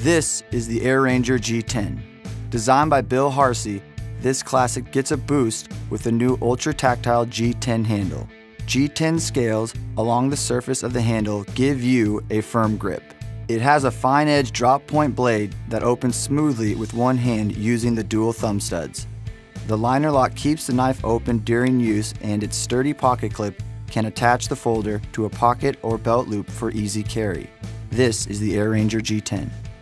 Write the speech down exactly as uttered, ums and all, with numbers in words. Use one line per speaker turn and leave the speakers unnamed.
This is the Air Ranger G ten. Designed by Bill Harsey, this classic gets a boost with the new ultra-tactile G ten handle. G ten scales along the surface of the handle give you a firm grip. It has a fine-edge drop-point blade that opens smoothly with one hand using the dual thumb studs. The liner lock keeps the knife open during use, and its sturdy pocket clip can attach the folder to a pocket or belt loop for easy carry. This is the Air Ranger G ten.